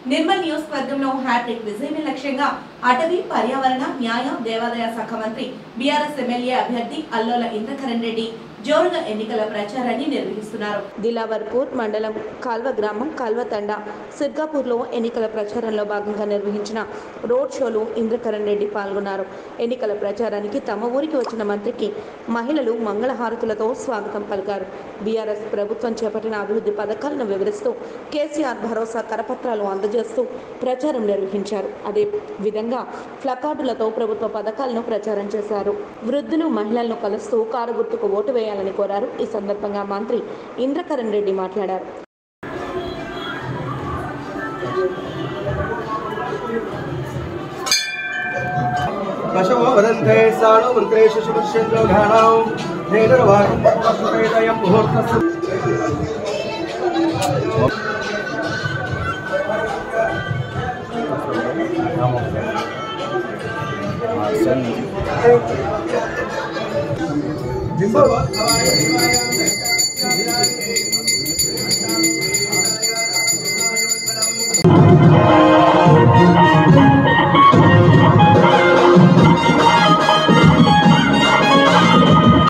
నిర్మల్ నియోజకవర్గంలో హ్యాట్రిక్ విజయమే లక్ష్యంగా అటవీ పర్యావరణ న్యాయ దేవాదాయ శాఖ మంత్రి బీఆర్ఎస్ ఎమ్మెల్యే అభ్యర్థి అల్లోల ఇంద్రకరణ్ రెడ్డి జోరుగా ఎన్నికల ప్రచారాన్ని నిర్వహిస్తున్నారు. దిలావర్పూర్ మండలం కాల్వ గ్రామం కాల్వతండ సిర్గాపూర్లో ఎన్నికల ప్రచారంలో భాగంగా నిర్వహించిన రోడ్ షోలో ఇంద్రకరణ్ రెడ్డి పాల్గొన్నారు. ఎన్నికల ప్రచారానికి తమ ఊరికి వచ్చిన మంత్రికి మహిళలు మంగళహారతులతో స్వాగతం పలికారు. బీఆర్ఎస్ ప్రభుత్వం చేపట్టిన అభివృద్ధి పథకాలను వివరిస్తూ కేసీఆర్ భరోసా కరపత్రాలు అందజేస్తూ ప్రచారం నిర్వహించారు. అదే విధంగా ప్లకార్డులతో ప్రభుత్వ పథకాలను ప్రచారం చేశారు. వృద్ధులు మహిళలను కలుస్తూ కారు గుర్తుకు ఓటు వేయాలని కోరారు. ఈ సందర్భంగా మంత్రి ఇంద్రకరణ్ రెడ్డి మాట్లాడారు.